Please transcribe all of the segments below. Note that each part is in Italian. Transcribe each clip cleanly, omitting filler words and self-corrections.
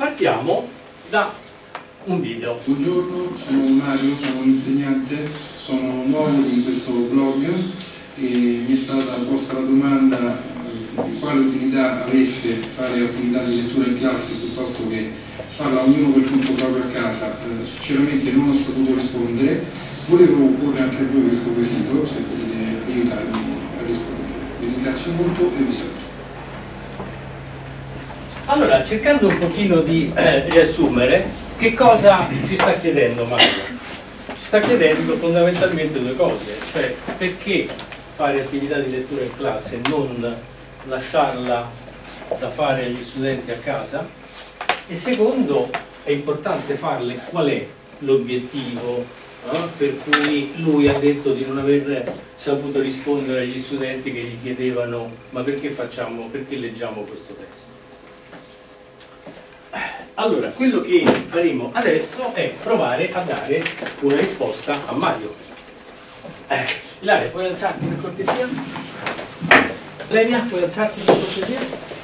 partiamo da un video. Buongiorno, sono Mario, sono un insegnante, sono nuovo in questo blog e mi è stata posta la domanda di quale utilità avesse fare attività di lettura in classe piuttosto che farla ognuno per conto proprio a casa. Sinceramente non ho saputo rispondere, volevo porre anche a voi questo quesito, se potete aiutarmi a rispondere. Vi ringrazio molto e vi saluto. Allora, cercando un pochino di riassumere, che cosa ci sta chiedendo Mario? Ci sta chiedendo fondamentalmente due cose, cioè perché fare attività di lettura in classe, non lasciarla da fare agli studenti a casa, e secondo, è importante farle, qual è l'obiettivo per cui lui ha detto di non aver saputo rispondere agli studenti che gli chiedevano ma perché leggiamo questo testo. Allora, quello che faremo adesso è provare a dare una risposta a Mario. Ilaria, puoi alzarti per cortesia? Lenia, puoi alzarti per cortesia?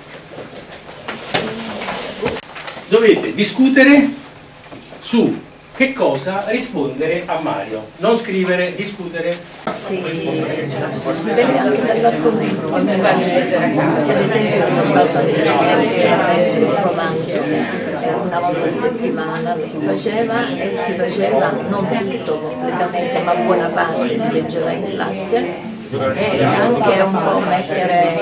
Dovete discutere su che cosa rispondere a Mario. Non scrivere, discutere. Sì, dipende anche dall'argomento. Ad esempio, leggere un romanzo una volta a settimana si faceva, e si faceva non tutto completamente, ma buona parte si leggeva in classe, e anche un po' mettere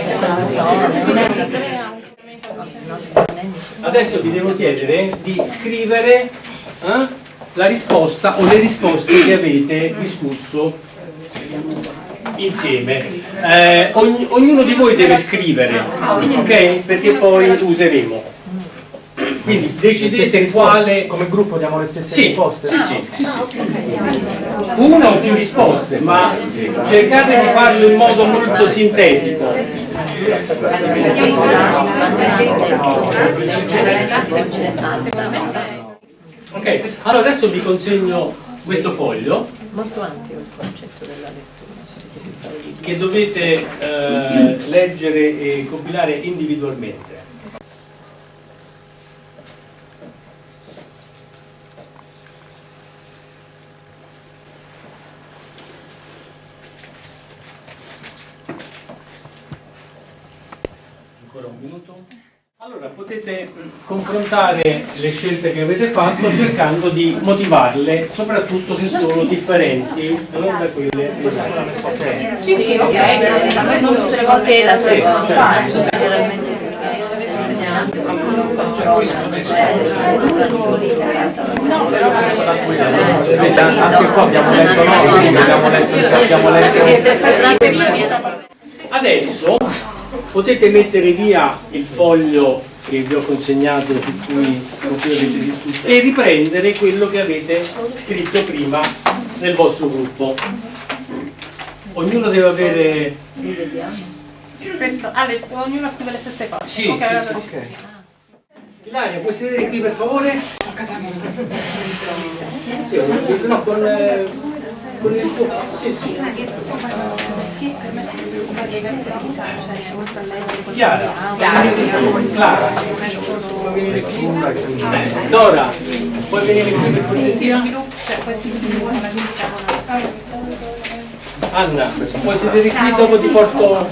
Adesso vi devo chiedere di scrivere la risposta o le risposte che avete discusso insieme. Ognuno di voi deve scrivere, ok? Perché poi useremo. Quindi decidete quale... Come gruppo diamo le stesse risposte? Sì. Una o più risposte, ma cercate di farlo in modo molto sintetico. Ok, allora adesso vi consegno questo foglio. Molto ampio il concetto della lettura, che dovete leggere e compilare individualmente. Ancora un minuto. Allora, potete confrontare le scelte che avete fatto cercando di motivarle, soprattutto se sono differenti da quelle. Sì, non tutte le volte è la stessa, generalmente si Anche qua abbiamo letto noi, abbiamo letto. Adesso potete mettere via il foglio che vi ho consegnato con cui avete discusso e riprendere quello che avete scritto prima nel vostro gruppo. Ognuno deve avere... Questo, ognuno scrive le stesse cose. Sì, ok. Ilaria, puoi sedere qui per favore? No, con il tuo... Sì. Chiara. Clara. Dora, puoi venire qui per cortesia? Anna, puoi sedere qui, dopo ti porto...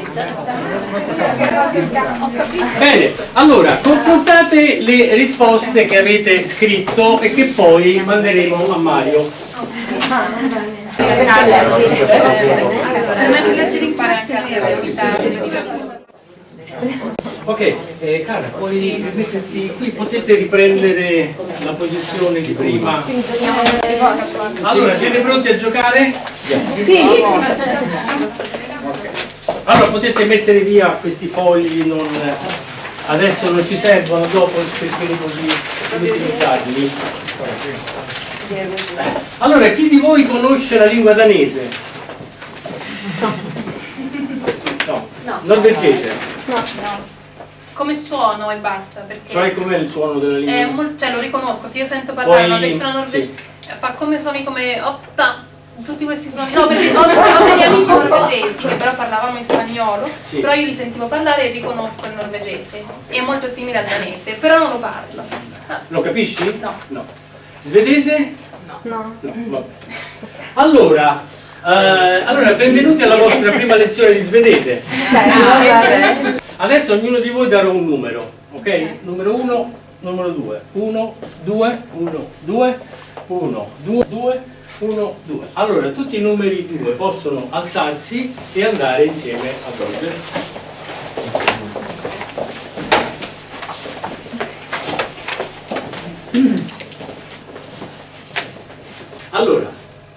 Bene, allora, confrontate le risposte che avete scritto e che poi manderemo a Mario. Ok, cara, puoi metterti qui, potete riprendere la posizione di prima. Allora, siete pronti a giocare? Sì. Allora potete mettere via questi fogli, adesso non ci servono, dopo cercheremo di utilizzarli. Allora, chi di voi conosce la lingua danese? No. Norvegese? No. Come suono e basta. Perché Cioè com'è il suono della lingua? Cioè lo riconosco, se io sento parlare una persona norvegese, sì. fa come suoni come opta. Tutti questi suoni, no, perché ho degli amici norvegesi che però parlavamo in spagnolo, però io li sentivo parlare e riconosco il norvegese, è molto simile al danese, però non lo parlo. Lo capisci? No. No. Svedese? No. No, vabbè. Allora, benvenuti alla vostra prima lezione di svedese. Adesso ognuno di voi darà un numero, ok? Numero 1, numero 2. 1, 2, 1, 2, 1, 2, 2, 1, 2. Allora, tutti i numeri 2 possono alzarsi e andare insieme a volgere. Allora,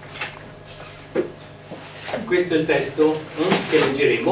questo è il testo che leggeremo.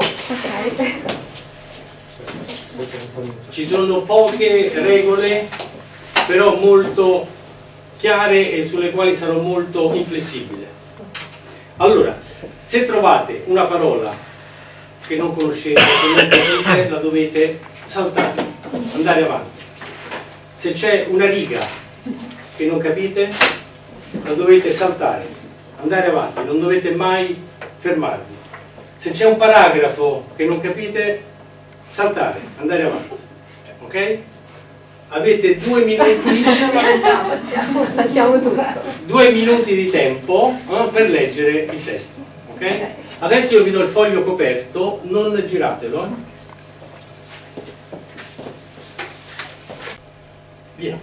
Ci sono poche regole, però molto chiare e sulle quali sarò molto inflessibile. Allora, se trovate una parola che non conoscete, che non capite, la dovete saltare, andare avanti. Se c'è una riga che non capite, la dovete saltare, andare avanti, non dovete mai fermarvi. Se c'è un paragrafo che non capite, saltare, andare avanti. Ok? Avete 2 minuti, 2 minuti di tempo per leggere il testo. Ok? Adesso io vi do il foglio coperto, non giratelo. Via.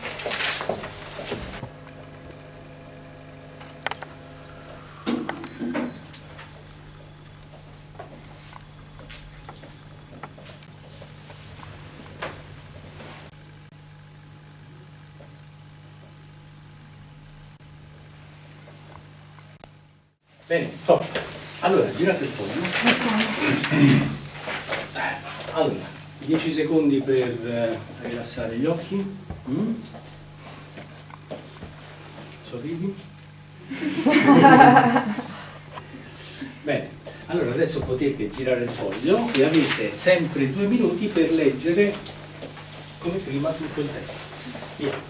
Bene, stop. Allora, girate il foglio. Allora, 10 secondi per rilassare gli occhi. Sorridi. Bene, allora adesso potete girare il foglio e avete sempre 2 minuti per leggere come prima tutto il testo. Via.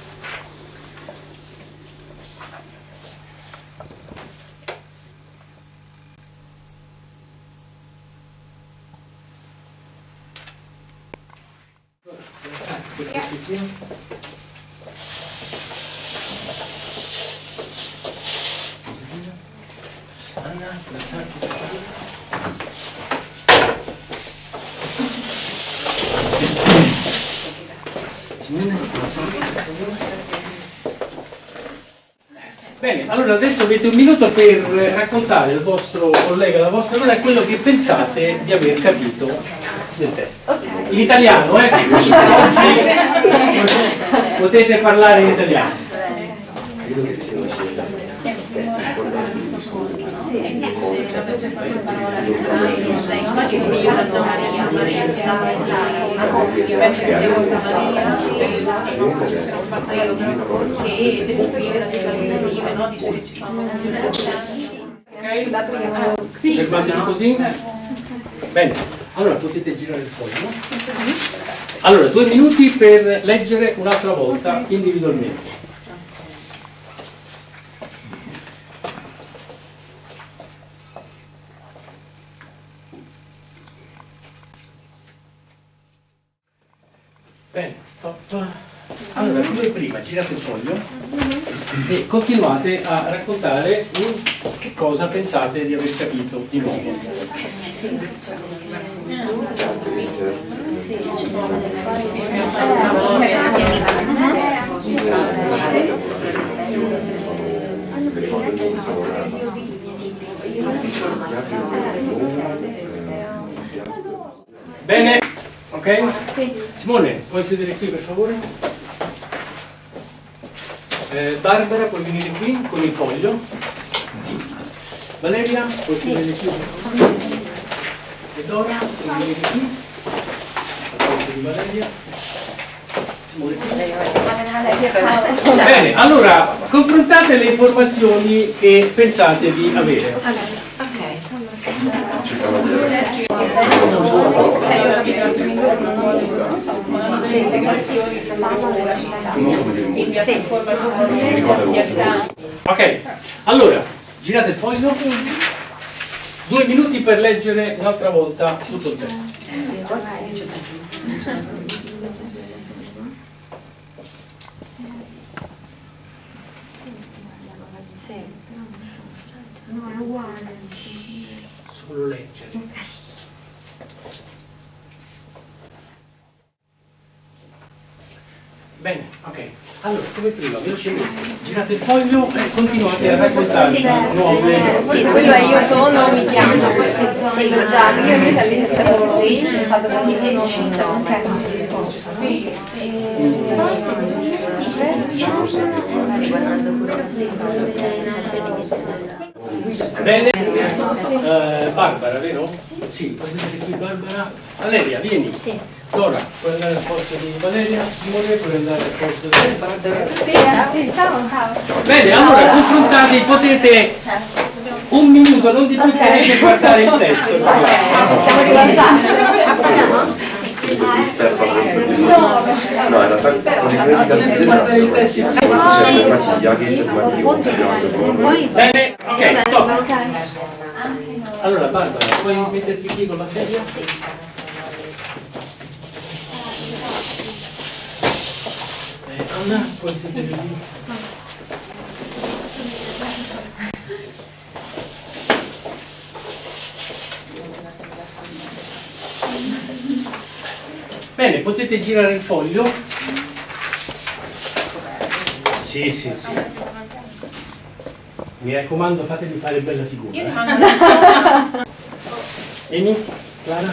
Bene, allora adesso avete 1 minuto per raccontare al vostro collega, alla vostra collega, quello che pensate di aver capito del testo. In italiano, potete parlare in italiano. Fermatevi così. Bene, allora potete girare il foglio. Allora, 2 minuti per leggere un'altra volta individualmente. Bene, stop. Allora, come prima girate il foglio e continuate a raccontare che cosa pensate di aver capito di nuovo. Bene, ok? Simone, puoi sedere qui per favore? Barbara, puoi venire qui con il foglio? Sì. Valeria, puoi sedere qui? E Dora, puoi venire qui? La foglio di Valeria. Simone qui. Bene, allora, confrontate le informazioni che pensate di avere. Ok, allora, girate il foglio. 2 minuti per leggere un'altra volta tutto il testo. No, è uguale. Solo leggere. Bene, ok. Allora, come prima, velocemente, girate il foglio e continuate a raccontare nuove... Sì, quello io sono, mi chiamo. Sì, già, io invece all'inizio avevo è stato proprio Bene, Barbara, vero? Sì, presente qui Barbara. Valeria, vieni. Sì. Dora, puoi andare al posto di Valeria, Simone puoi andare al posto di... Sì, ciao. Bene, allora confrontatevi, potete un minuto, non di più, potete guardare il testo. Possiamo riguardare? No, in realtà con i bene, ok, stop. Allora Barbara, puoi metterti qui con la sedia? Sì. Anna, puoi sederti lì? Bene, potete girare il foglio? Sì, sì, sì. Mi raccomando, fatevi fare bella figura. Io rimango da Emi? Clara?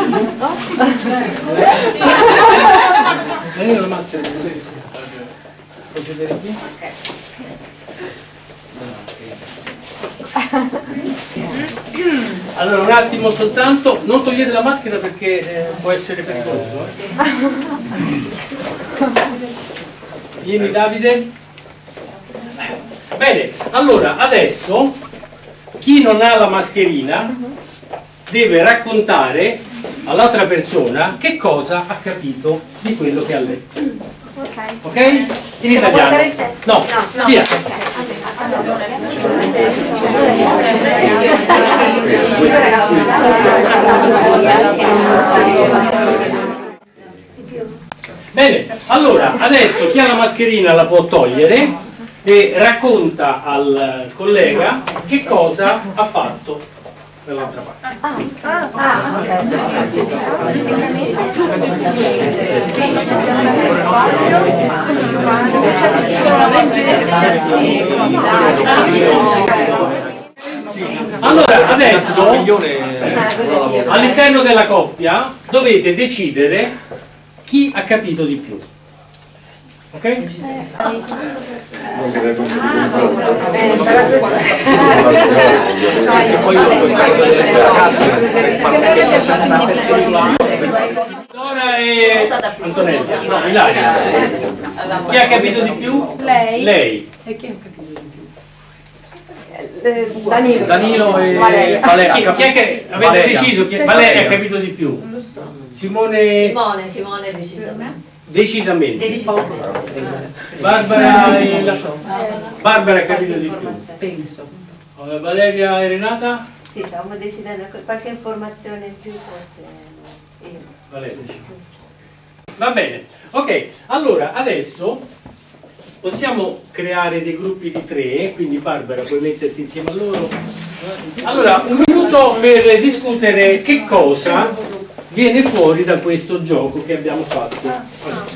Vieni la maschera. Puoi sedere qui? Allora un attimo soltanto, non togliete la maschera perché può essere pericoloso. Vieni Davide. Bene, allora adesso chi non ha la mascherina deve raccontare all'altra persona che cosa ha capito di quello che ha letto. Ok? In italiano. No, via. Bene, allora adesso chi ha la mascherina la può togliere e racconta al collega che cosa ha fatto dall'altra parte. Allora adesso all'interno della coppia dovete decidere chi ha capito di più. Ok? Dora e Antonella, no, Ilaria. Chi ha capito di più? Lei. Lei. E chi ha capito di più? Danilo e Valeria. Chi è che avete deciso? Valeria ha capito di più? Simone decisamente. Barbara ha capito di più. Penso. Valeria e Renata? Sì, stavamo decidendo qualche informazione in più forse. Valeria. Va bene. Ok, allora adesso possiamo creare dei gruppi di 3, quindi Barbara puoi metterti insieme a loro. Allora, un minuto per discutere che cosa viene fuori da questo gioco che abbiamo fatto.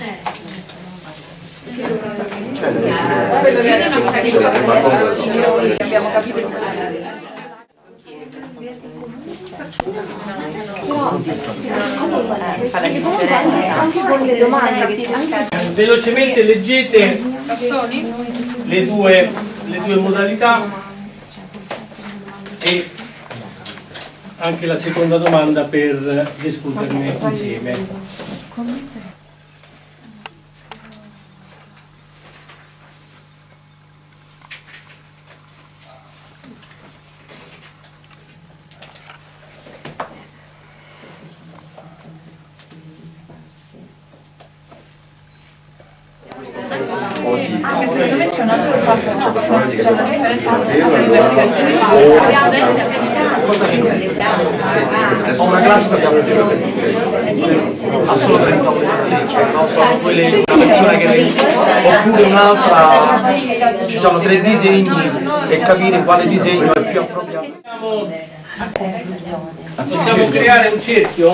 Quello che abbiamo capito di velocemente leggete le due modalità e anche la seconda domanda per discuterne insieme. Anche secondo me c'è un altro fatto, c'è una differenza cosa che ho una classe che ha solo 30 alunni, no? Sono quelle, una persona che oppure un'altra, ci sono 3 disegni e capire quale disegno è più appropriato. Possiamo creare un cerchio?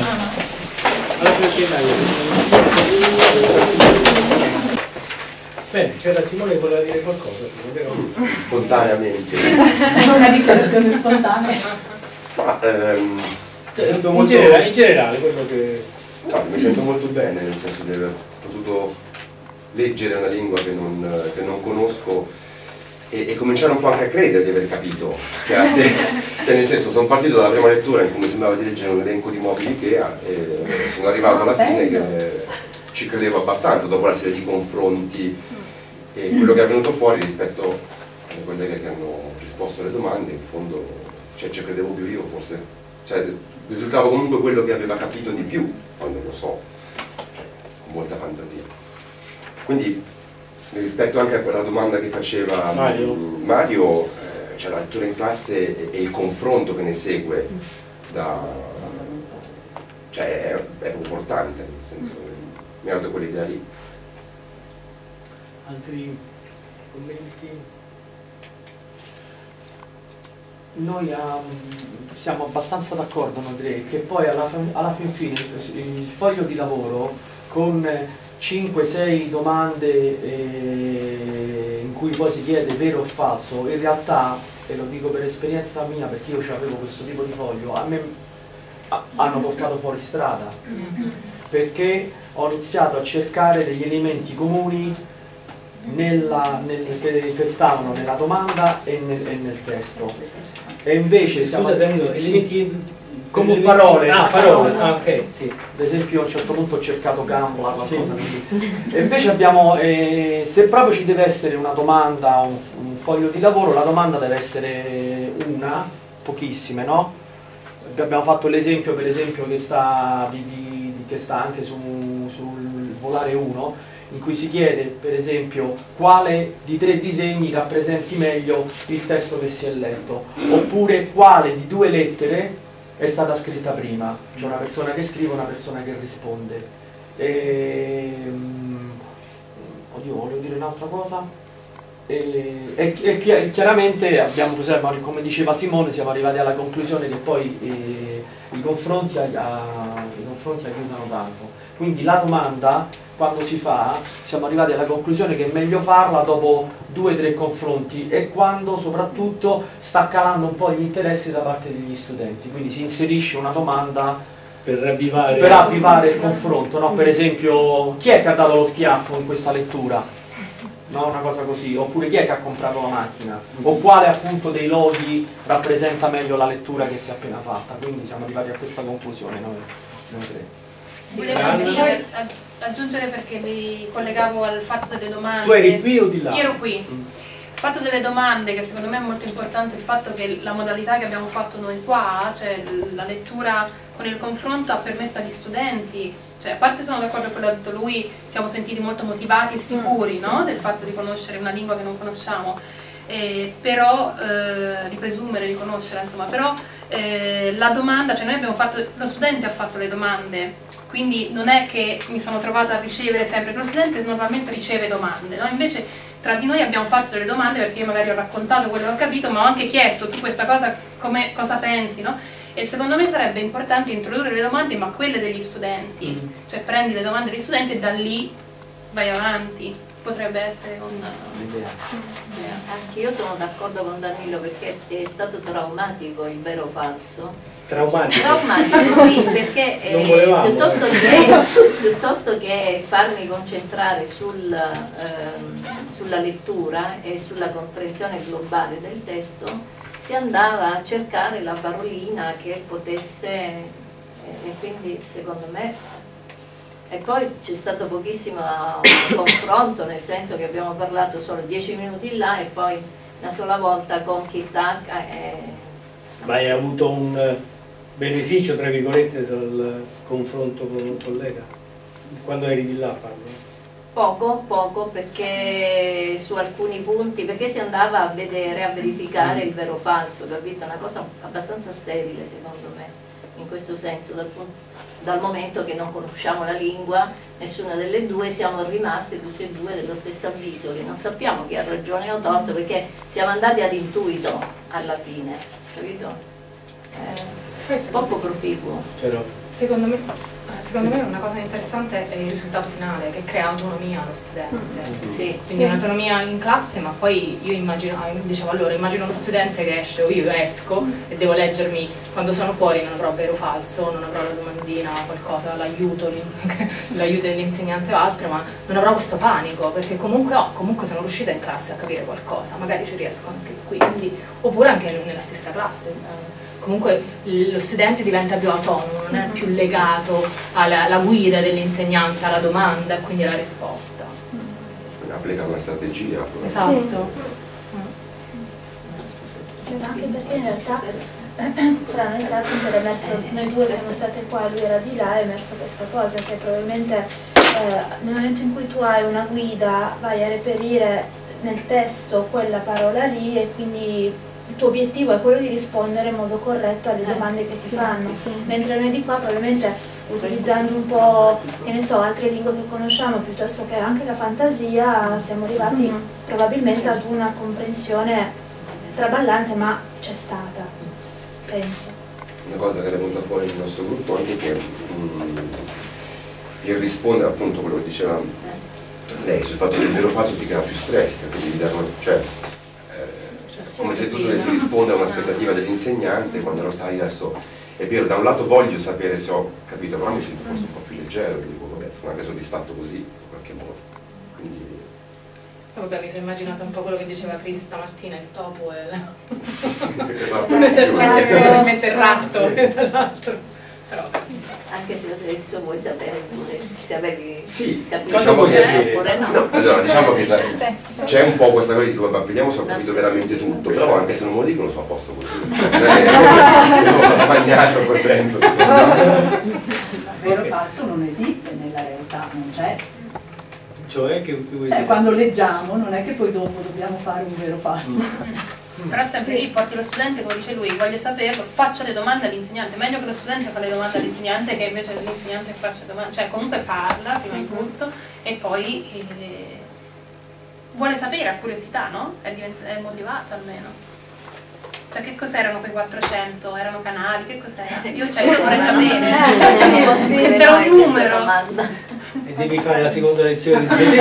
Bene, c'era Simone che voleva dire qualcosa, spontaneamente. Una dichiarazione spontanea. Ma, mi sento in molto... generale quello che... No, mi sento molto bene, nel senso di aver potuto leggere una lingua che non conosco e cominciare un po' anche a credere di aver capito. Cioè, nel senso, sono partito dalla prima lettura in cui mi sembrava di leggere un elenco di mobili Ikea e sono arrivato alla fine che ci credevo abbastanza dopo la serie di confronti e quello che è venuto fuori rispetto alle colleghe che hanno risposto alle domande, in fondo cioè, ci credevo più io forse, cioè, risultava comunque quello che aveva capito di più quando lo so, cioè, con molta fantasia. Quindi rispetto anche a quella domanda che faceva Mario cioè la lettura in classe e il confronto che ne segue cioè è importante, nel senso mi ha dato quell'idea lì. Altri commenti? Noi siamo abbastanza d'accordo, Andrea, che poi alla fin fine il foglio di lavoro con 5-6 domande in cui poi si chiede vero o falso, in realtà, e lo dico per esperienza mia perché io avevo questo tipo di foglio, a me hanno portato fuori strada, perché ho iniziato a cercare degli elementi comuni che stavano nella domanda e nel testo, e invece siamo come parole, ok, sì. ad esempio a un certo punto ho cercato Gamboa, qualcosa così. E invece abbiamo, se proprio ci deve essere una domanda, un foglio di lavoro, la domanda deve essere una, pochissime, no? Abbiamo fatto l'esempio per esempio che sta anche sul volare 1, in cui si chiede per esempio quale di 3 disegni rappresenti meglio il testo che si è letto, oppure quale di 2 lettere è stata scritta prima, c'è una persona che scrive e una persona che risponde. Oddio, volevo dire un'altra cosa. E chiaramente abbiamo, come diceva Simone, siamo arrivati alla conclusione che poi i confronti aiutano tanto. Quindi la domanda, quando si fa, siamo arrivati alla conclusione che è meglio farla dopo 2-3 confronti e quando soprattutto sta calando un po' gli interessi da parte degli studenti, quindi si inserisce una domanda per ravvivare il confronto, no? Per esempio, chi è che ha dato lo schiaffo in questa lettura? No, una cosa così, oppure chi è che ha comprato la macchina, o quale appunto dei loghi rappresenta meglio la lettura che si è appena fatta. Quindi siamo arrivati a questa conclusione noi tre. Volevo aggiungere, perché mi collegavo al fatto delle domande. Tu eri qui o di là? Io ero qui. Il fatto delle domande, che secondo me è molto importante, il fatto che la modalità che abbiamo fatto noi qua, cioè la lettura con il confronto, ha permesso agli studenti, cioè a parte sono d'accordo con quello che ha detto lui, siamo sentiti molto motivati e sicuri, no? Del fatto di conoscere una lingua che non conosciamo, però di presumere, di conoscere, insomma, però la domanda, cioè noi abbiamo fatto, lo studente ha fatto le domande, quindi non è che mi sono trovata a ricevere sempre, lo studente normalmente riceve domande, no? Invece tra di noi abbiamo fatto delle domande, perché io magari ho raccontato quello che ho capito, ma ho anche chiesto tu questa cosa, cosa pensi, no? E secondo me sarebbe importante introdurre le domande, ma quelle degli studenti, cioè prendi le domande degli studenti e da lì vai avanti. Potrebbe essere un'idea. Anche io sono d'accordo con Danilo, perché è stato traumatico il vero o falso. Traumatico? Traumatico, sì, perché piuttosto che farmi concentrare sulla lettura e sulla comprensione globale del testo, si andava a cercare la parolina che potesse, e quindi secondo me. E poi c'è stato pochissimo confronto, nel senso che abbiamo parlato solo 10 minuti là e poi una sola volta con chi stacca. Ma hai avuto un beneficio, tra virgolette, dal confronto con un collega? Quando eri di là, parlo? Poco, perché su alcuni punti, perché si andava a vedere, a verificare il vero o falso, capito? Una cosa abbastanza sterile secondo me, in questo senso, dal momento che non conosciamo la lingua, nessuna delle due, siamo rimasti tutti e due dello stesso avviso, che non sappiamo chi ha ragione o torto, perché siamo andati ad intuito alla fine, capito? Poco proficuo. Secondo me una cosa interessante è il risultato finale, che crea autonomia allo studente. Sì. Quindi un'autonomia in classe, ma poi io immagino lo studente che esce, o io esco e devo leggermi, quando sono fuori non avrò vero o falso, non avrò la domandina, qualcosa, l'aiuto dell'insegnante o altro, ma non avrò questo panico, perché comunque sono riuscita in classe a capire qualcosa, magari ci riesco anche qui, oppure anche nella stessa classe. Comunque lo studente diventa più autonomo, non è più legato alla guida dell'insegnante, alla domanda e quindi alla risposta. Applica una strategia. Esatto. Anche perché in realtà fra noi tre appunto era emerso, noi due siamo state qua, lui era di là, è emerso questa cosa che probabilmente nel momento in cui tu hai una guida vai a reperire nel testo quella parola lì e quindi il tuo obiettivo è quello di rispondere in modo corretto alle domande che ti fanno, mentre noi di qua probabilmente utilizzando un po', che ne so, altre lingue che conosciamo piuttosto che anche la fantasia siamo arrivati probabilmente ad una comprensione traballante, ma c'è stata, penso. Una cosa che era venuta fuori nel nostro gruppo anche che il rispondere appunto a quello che diceva lei sul fatto che il vero falso ti crea più stress, perché devi dare come se tu dovessi rispondere a un'aspettativa dell'insegnante quando lo stai adesso. È vero, da un lato voglio sapere se ho capito, però mi sento forse un po' più leggero, dico vabbè, sono anche soddisfatto così, in qualche modo. Quindi... Vabbè, mi sono immaginata un po' quello che diceva Chris stamattina, il topo e un esercizio che probabilmente il ratto dall'altro. Però anche se adesso vuoi sapere pure se avevi capito oppure no. No. Allora, diciamo che c'è un po' questa cosa di dire, vediamo se ho capito veramente tutto, però anche se non me lo dicono sono a posto così. Devo mangiare, sono contento. Vero o falso non esiste nella realtà, non c'è. Cioè quando leggiamo non è che poi dopo dobbiamo fare un vero o falso. Però sempre lì porti lo studente, come dice lui, voglio saperlo, faccia le domande all'insegnante, meglio che lo studente fa le domande all'insegnante che invece l'insegnante faccia domande, cioè comunque parla prima di tutto e poi vuole sapere, ha curiosità, no? È motivato almeno. Cioè che cos'erano quei 400? Erano canali? Che cos'era? Io vorrei sapere. C'era un numero. E devi fare la seconda lezione di svegliare.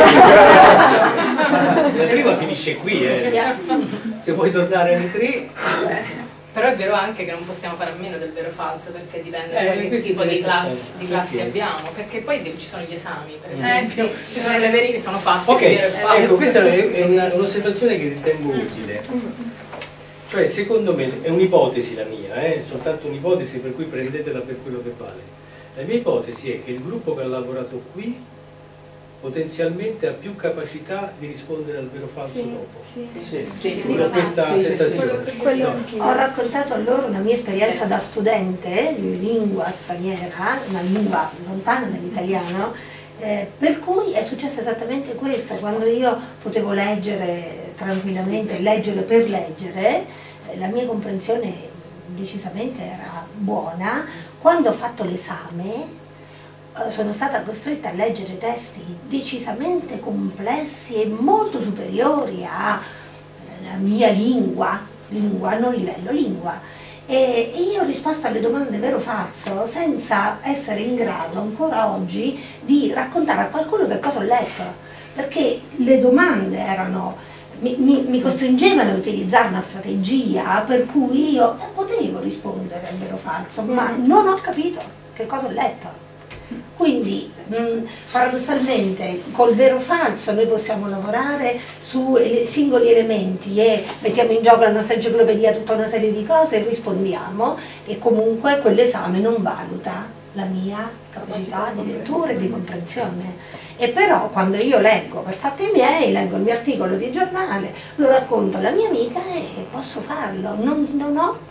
La prima finisce qui, se vuoi tornare alle 3. Però è vero anche che non possiamo fare a meno del vero o falso, perché dipende da che tipo di classi abbiamo, perché poi ci sono gli esami, per esempio, ci sono le veri che sono fatte. Ok, ecco, questa è un'osservazione che ritengo utile. Cioè, secondo me, è un'ipotesi la mia, è soltanto un'ipotesi, per cui prendetela per quello che vale. La mia ipotesi è che il gruppo che ha lavorato qui potenzialmente ha più capacità di rispondere al vero o falso dopo. Con questa sensazione. Ho raccontato a loro una mia esperienza da studente di lingua straniera, una lingua lontana dall'italiano, per cui è successo esattamente questo. Quando io potevo leggere tranquillamente, leggere per leggere, la mia comprensione decisamente era buona. Quando ho fatto l'esame sono stata costretta a leggere testi decisamente complessi e molto superiori alla mia lingua, non livello, lingua. E io ho risposto alle domande vero o falso senza essere in grado ancora oggi di raccontare a qualcuno che cosa ho letto, perché le domande mi costringevano a utilizzare una strategia per cui io potevo rispondere al vero o falso, ma non ho capito che cosa ho letto. Quindi paradossalmente col vero o falso noi possiamo lavorare su singoli elementi e mettiamo in gioco la nostra enciclopedia, tutta una serie di cose e rispondiamo, e comunque quell'esame non valuta la mia capacità di lettura e di comprensione. E però quando io leggo per fatti miei, leggo il mio articolo di giornale, lo racconto alla mia amica e posso farlo, non ho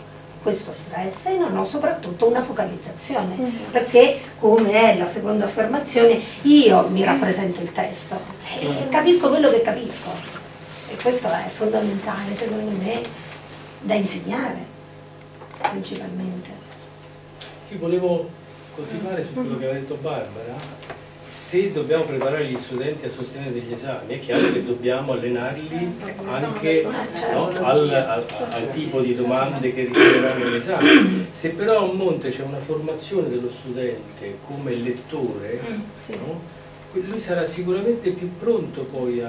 questo stress e non ho soprattutto una focalizzazione, perché, come è la seconda affermazione, io mi rappresento il testo e capisco quello che capisco, e questo è fondamentale secondo me da insegnare principalmente. Sì, volevo continuare su quello che aveva detto Barbara. Se dobbiamo preparare gli studenti a sostenere degli esami, è chiaro che dobbiamo allenarli anche, no, al tipo di domande che riceveranno all'esame. Se però a monte c'è una formazione dello studente come lettore, no, lui sarà sicuramente più pronto poi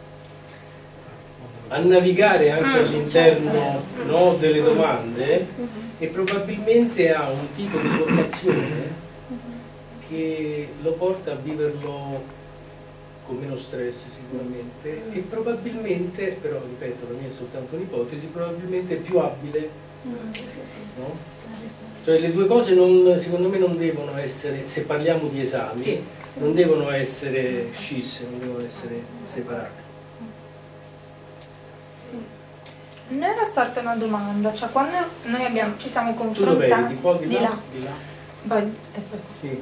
a navigare anche all'interno, no, delle domande, e probabilmente ha un tipo di formazione che lo porta a viverlo con meno stress sicuramente, e probabilmente, però ripeto, la mia è soltanto un'ipotesi, probabilmente più abile, no? Cioè le due cose secondo me non devono essere, se parliamo di esami, non devono essere scisse, non devono essere separate. Noi era sorta una domanda, cioè quando noi ci siamo confrontati... Tu lo vedi, di qua, di là? Poi, sì.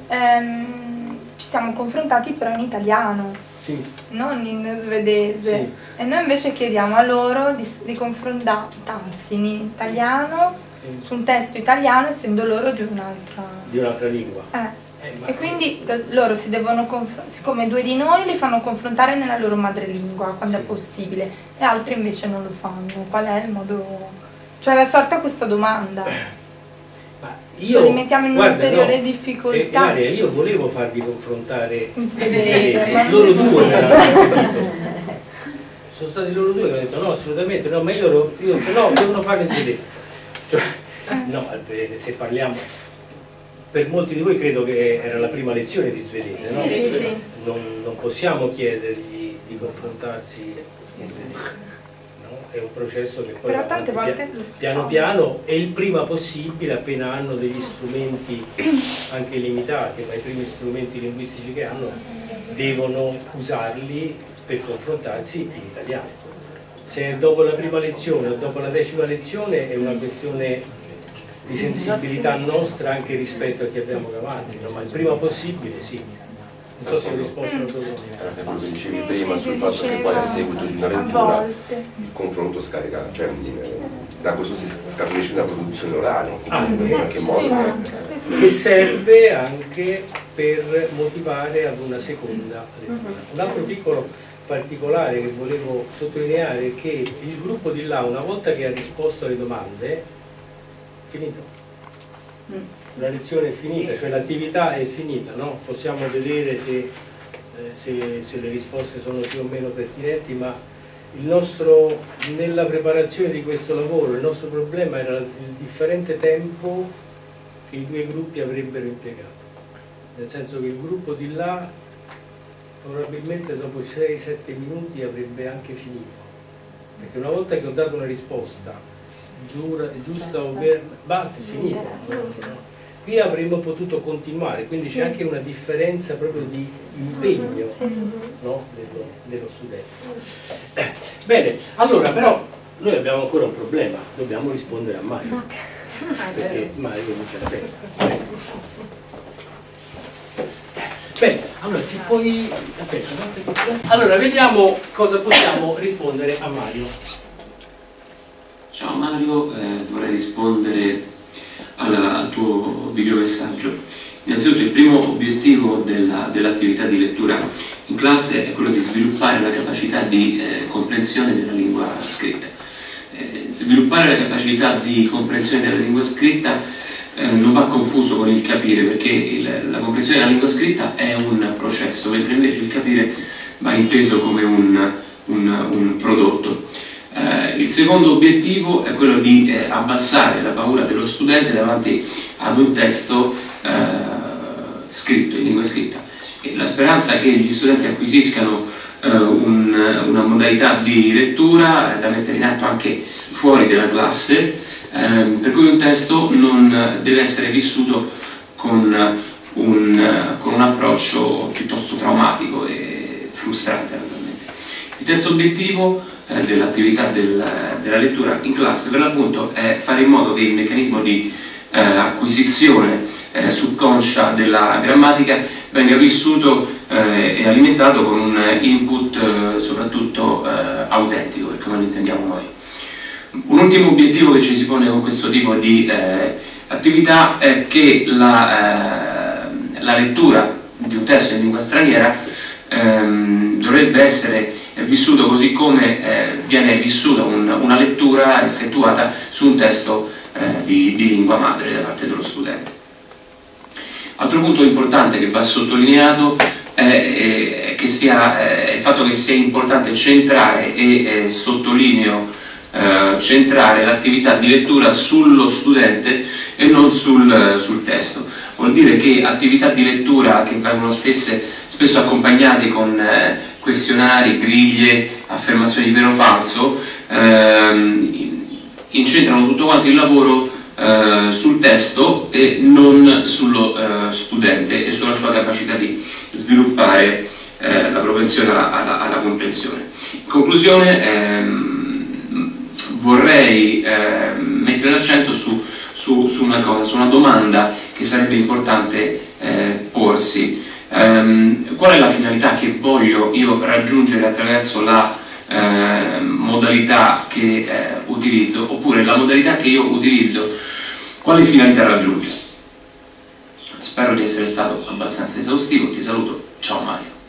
Ci siamo confrontati però in italiano, non in svedese, e noi invece chiediamo a loro di confrontarsi in italiano su un testo italiano, essendo loro di un'altra lingua. E quindi loro si devono siccome due di noi li fanno confrontare nella loro madrelingua quando è possibile, e altri invece non lo fanno. Qual è il modo? Cioè è sorta questa domanda. Cioè li mettiamo in un'ulteriore difficoltà. Maria, io volevo farvi confrontare in svedese, loro due mi hanno capito. Sono stati loro due che hanno detto no, assolutamente no, ma io no, devono farlo in svedese. Cioè, no, se parliamo, per molti di voi credo che era la prima lezione di svedese, no? Non possiamo chiedergli di confrontarsi in svedese. È un processo che poi piano piano, e il prima possibile, appena hanno degli strumenti anche limitati, ma i primi strumenti linguistici che hanno, devono usarli per confrontarsi in italiano. Se dopo la prima lezione o dopo la 10ª lezione è una questione di sensibilità nostra anche rispetto a chi abbiamo davanti, no? Ma il prima possibile sì. Non so se ho risposto alla tua domanda. Era quello che dicevi prima sul fatto che poi a seguito di una lettura il confronto scarica, cioè da questo si scaturisce una produzione orale, in qualche modo. Che serve anche per motivare ad una seconda lettura. Un altro piccolo particolare che volevo sottolineare è che il gruppo di là, una volta che ha risposto alle domande, finito. La lezione è finita, cioè l'attività è finita, no? Possiamo vedere se le risposte sono più o meno pertinenti, ma nella preparazione di questo lavoro il nostro problema era il differente tempo che i due gruppi avrebbero impiegato, nel senso che il gruppo di là probabilmente dopo 6-7 minuti avrebbe anche finito, perché una volta che ho dato una risposta giusta o basta, è finita, no? Qui avremmo potuto continuare, quindi c'è anche una differenza proprio di impegno, no? dello studente. Bene, allora però noi abbiamo ancora un problema, dobbiamo rispondere a Mario, perché Mario non ci aspetta. Bene, allora si puoi... Allora vediamo cosa possiamo rispondere a Mario. Ciao Mario, vorrei rispondere al tuo videomessaggio. Innanzitutto il primo obiettivo dell'attività di lettura in classe è quello di sviluppare la capacità di comprensione della lingua scritta. Sviluppare la capacità di comprensione della lingua scritta non va confuso con il capire, perché la comprensione della lingua scritta è un processo, mentre invece il capire va inteso come un prodotto. Il secondo obiettivo è quello di abbassare la paura dello studente davanti ad un testo scritto, in lingua scritta. E la speranza è che gli studenti acquisiscano una modalità di lettura da mettere in atto anche fuori dalla classe, per cui un testo non deve essere vissuto con un approccio piuttosto traumatico e frustrante, naturalmente. Il terzo obiettivo dell'attività della lettura in classe per l'appunto è fare in modo che il meccanismo di acquisizione subconscia della grammatica venga vissuto e alimentato con un input soprattutto autentico, per come lo intendiamo noi. Un ultimo obiettivo che ci si pone con questo tipo di attività è che la lettura di un testo in lingua straniera dovrebbe essere vissuto così come viene vissuta una lettura effettuata su un testo di lingua madre da parte dello studente. Altro punto importante che va sottolineato è il fatto che sia importante centrare e sottolineo centrare l'attività di lettura sullo studente e non sul testo. Vuol dire che attività di lettura che vengono spesso accompagnate con questionari, griglie, affermazioni di vero o falso, incentrano tutto quanto il lavoro sul testo e non sullo studente e sulla sua capacità di sviluppare la propensione alla comprensione. In conclusione vorrei mettere l'accento su una cosa, su una domanda che sarebbe importante porsi. Qual è la finalità che voglio io raggiungere attraverso la modalità che utilizzo, oppure la modalità che io utilizzo, quale finalità raggiunge? Spero di essere stato abbastanza esaustivo, ti saluto, ciao Mario.